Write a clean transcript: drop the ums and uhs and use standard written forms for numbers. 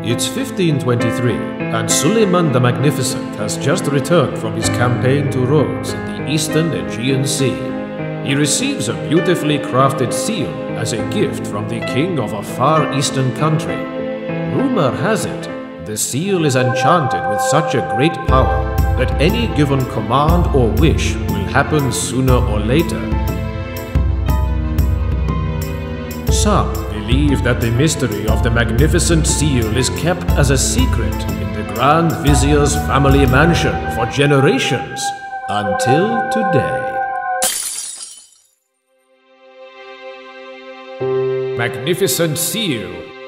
It's 1523, and Suleiman the Magnificent has just returned from his campaign to Rhodes in the eastern Aegean Sea. He receives a beautifully crafted seal as a gift from the king of a far eastern country. Rumor has it, the seal is enchanted with such a great power that any given command or wish will happen sooner or later. Some believe that the mystery of the magnificent seal is kept as a secret in the Grand Vizier's family mansion for generations, until today. Magnificent seal.